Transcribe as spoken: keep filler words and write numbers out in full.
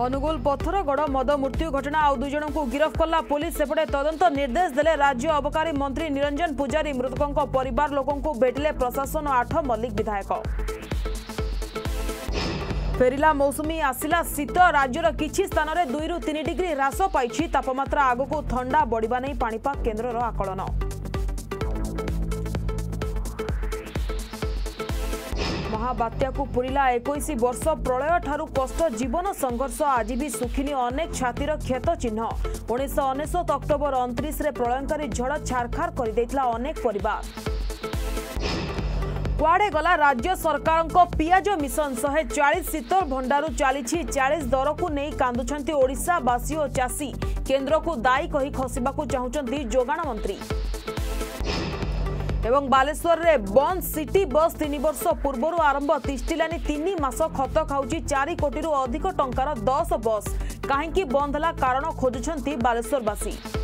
अनुगुल पत्थरगढ़ मद मृत्यु घटना आउ दुई जन को गिरफ्त कला पुलिस सेपटे तदंत निर्देश देले राज्य अबकारी मंत्री निरंजन पूजारी मृतकों परिवार लोकों भेटिले प्रशासन आठ मल्लिक विधायक। फेरिला मौसुमी आसिला शीत राज्यर किछि स्थान में दुई रु तीन डिग्री ह्रास पाई तापमात्रा आगक ठंडा बढ़िबा नै पाणीपाग केन्द्रर आकलन। महाबात्या को पुरिला इक्कीस वर्ष प्रलय ठारू कष्ट जीवन संघर्ष आज भी सुखिनी अनेक छातीर क्षत चिन्ह। उन्नीस अनेशत अक्टोबर उनतीस रे प्रलयंकारी झड़ छारखार कर देथिला अनेक परिवार। कुआडे गला राज्य सरकार को पियाज मिशन एक सौ चालीस शीतल भंडार चली चालीस दर को नहीं कांदुछंती ओडिशावासी और चाषी केन्द्र को दायी कही खसिबाकू चाहुचंती जोगाण मंत्री। एवं बालेश्वर रे बंद सिटी बस तीन वर्ष पूर्व आरंभ तिष्टिलानी तीन मास खत खाऊची चार कोटी अधिक टंकार दस बस कहीं बंद है कारण खोजुछंती बालेश्वरवासी।